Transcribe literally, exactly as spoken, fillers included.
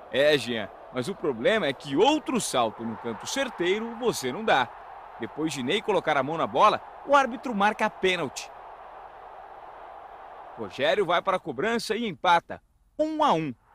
É, Jean, mas o problema é que outro salto no canto certeiro você não dá. Depois de Ney colocar a mão na bola, o árbitro marca a pênalti. Rogério vai para a cobrança e empata, um a um.